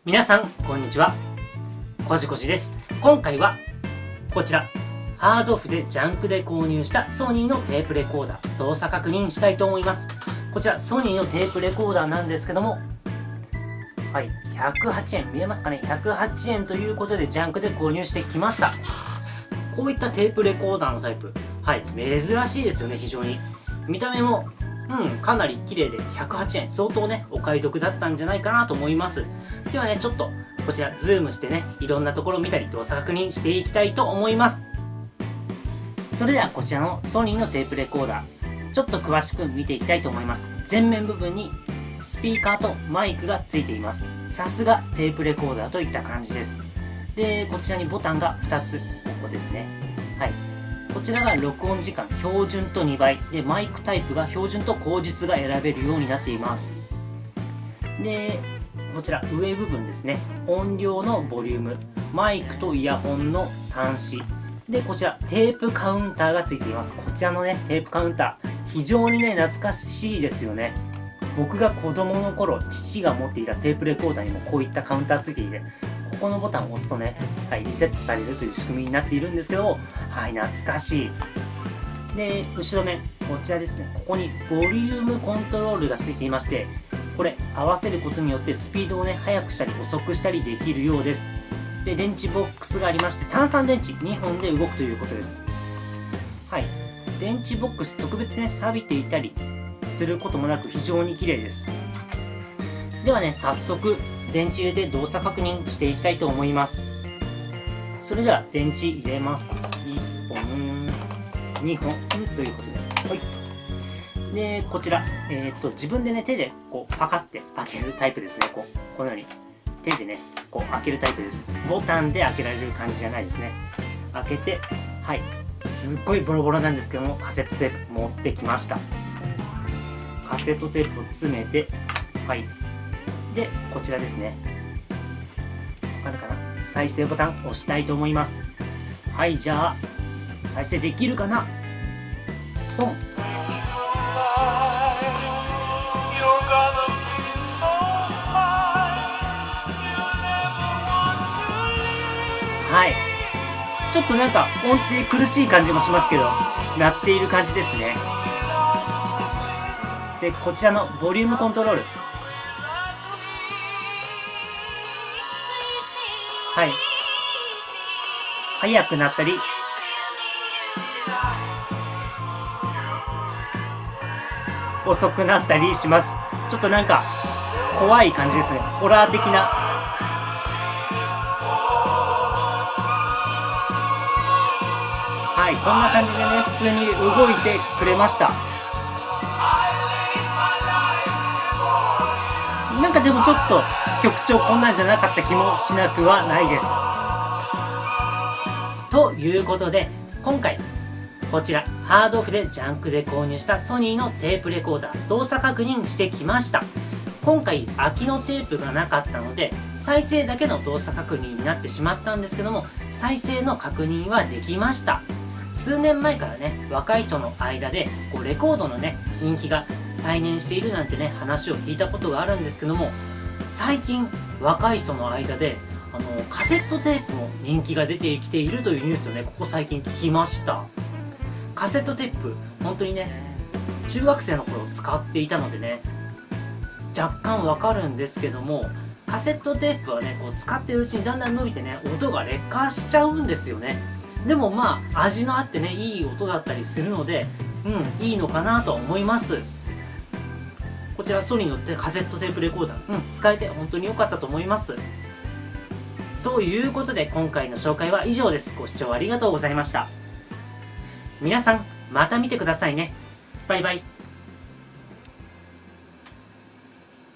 皆さんこんにちは、こじこじです。今回はこちらハードオフでジャンクで購入したソニーのテープレコーダー、動作確認したいと思います。こちらソニーのテープレコーダーなんですけども、はい、108円見えますかね。108円ということでジャンクで購入してきました。こういったテープレコーダーのタイプ、はい、珍しいですよね。非常に見た目もかなり綺麗で108円、相当ねお買い得だったんじゃないかなと思います。ではね、ちょっとこちらズームしてね、いろんなところを見たり動作確認していきたいと思います。それではこちらのソニーのテープレコーダー、ちょっと詳しく見ていきたいと思います。前面部分にスピーカーとマイクがついています。さすがテープレコーダーといった感じです。でこちらにボタンが2つ、ここですね。はい、こちらが録音時間標準と2倍で、マイクタイプが標準と後日が選べるようになっています。でこちら上部分ですね、音量のボリューム、マイクとイヤホンの端子で、こちらテープカウンターがついています。こちらのねテープカウンター、非常にね懐かしいですよね。僕が子供の頃、父が持っていたテープレコーダーにもこういったカウンターついていて、ここのボタンを押すとね、はい、リセットされるという仕組みになっているんですけども、はい、懐かしい。で後ろ面、こちらですね、ここにボリュームコントロールがついていまして、これ合わせることによってスピードをね速くしたり遅くしたりできるようです。で電池ボックスがありまして、単3電池2本で動くということです。はい、電池ボックス特別ね錆びていたりすることもなく非常に綺麗です。ではね、早速電池入れて動作確認していきたいと思います。それでは電池入れます。1本2本ということで、はい。でこちら、自分でね手でこうパカって開けるタイプですね。このように手でねこう開けるタイプです。ボタンで開けられる感じじゃないですね。開けて、はい、すっごいボロボロなんですけども、カセットテープ持ってきました。カセットテープを詰めて、はい、でこちらですね、わかるかな、再生ボタン押したいと思います。はい、じゃあ再生できるかな。ポン。はい、ちょっとなんか音程苦しい感じもしますけど、鳴っている感じですね。でこちらのボリュームコントロール、はい、速くなったり遅くなったりします。ちょっとなんか怖い感じですね。ホラー的な。はい、こんな感じでね普通に動いてくれました。なんかでもちょっと曲調こんなんじゃなかった気もしなくはないです。ということで今回こちらハードオフでジャンクで購入したソニーのテープレコーダー、動作確認してきました。今回空きのテープがなかったので再生だけの動作確認になってしまったんですけども、再生の確認はできました。数年前からね若い人の間でこうレコードのね人気が再燃しているなんてね話を聞いたことがあるんですけども、最近若い人の間でカセットテープも人気が出てきているというニュースをねここ最近聞きました。カセットテープ本当にね中学生の頃使っていたのでね若干わかるんですけども、カセットテープはねこう使ってるうちにだんだん伸びてね音が劣化しちゃうんですよね。でもまあ味のあってねいい音だったりするので、いいのかなと思います。こちらソニーのカセットテープレコーダー、使えて本当に良かったと思います。ということで今回の紹介は以上です。ご視聴ありがとうございました。皆さんまた見てくださいね。バイバイ。